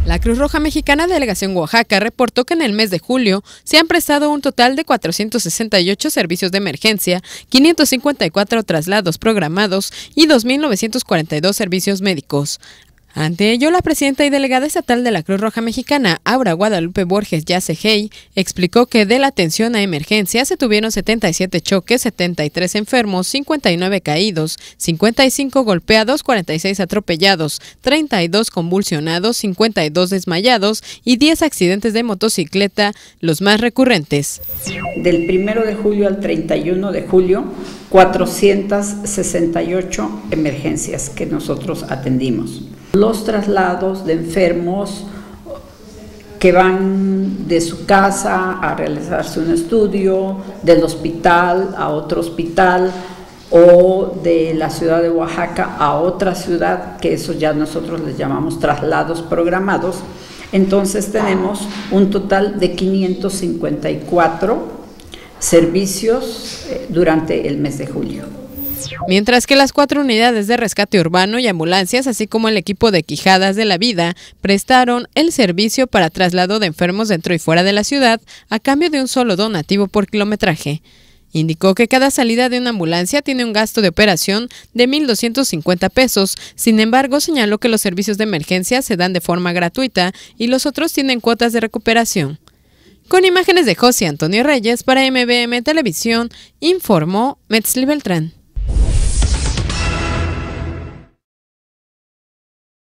La Cruz Roja Mexicana Delegación Oaxaca reportó que en el mes de julio se han prestado un total de 468 servicios de emergencia, 554 traslados programados y 2.942 servicios médicos. Ante ello, la presidenta y delegada estatal de la Cruz Roja Mexicana, Aura Guadalupe Borges Yacejey, explicó que de la atención a emergencia se tuvieron 77 choques, 73 enfermos, 59 caídos, 55 golpeados, 46 atropellados, 32 convulsionados, 52 desmayados y 10 accidentes de motocicleta, los más recurrentes. Del 1 de julio al 31 de julio, 468 emergencias que nosotros atendimos. Los traslados de enfermos que van de su casa a realizarse un estudio, del hospital a otro hospital o de la ciudad de Oaxaca a otra ciudad, que eso ya nosotros les llamamos traslados programados. Entonces tenemos un total de 554 servicios durante el mes de julio. Mientras que las 4 unidades de rescate urbano y ambulancias, así como el equipo de Quijadas de la Vida, prestaron el servicio para traslado de enfermos dentro y fuera de la ciudad a cambio de un solo donativo por kilometraje. Indicó que cada salida de una ambulancia tiene un gasto de operación de 1,250 pesos. Sin embargo, señaló que los servicios de emergencia se dan de forma gratuita y los otros tienen cuotas de recuperación. Con imágenes de José Antonio Reyes para MBM Televisión, informó Metzli Beltrán.